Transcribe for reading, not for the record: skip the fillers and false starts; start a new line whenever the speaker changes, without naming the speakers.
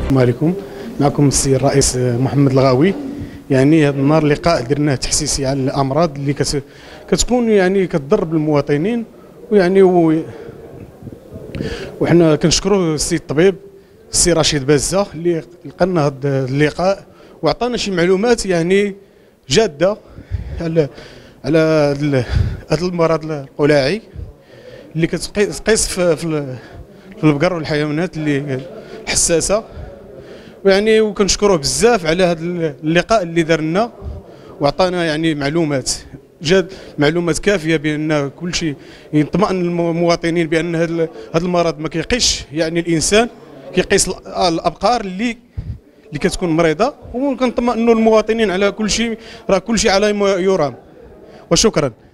السلام عليكم. معكم السي الرئيس محمد الغاوي. يعني هذا النهار لقاء درناه تحسيسي على الامراض اللي كتكون يعني كتضرب المواطنين، ويعني وحنا كنشكروا السي الطبيب السي رشيد بازه اللي لقنا هذا اللقاء وعطانا شي معلومات يعني جاده على هذا المرض القلاعي اللي كتقيس في البقر والحيوانات اللي حساسه. ويعني وكنشكروه بزاف على هذا اللقاء اللي درنا وعطانا يعني معلومات كافيه بان كل شيء يطمئن المواطنين بان هذا المرض ما كيقيش يعني الانسان، كيقيس الابقار اللي كتكون مريضه، وكنطمئنوا المواطنين على كل شيء، راه كل شيء على ما يرام. وشكرا.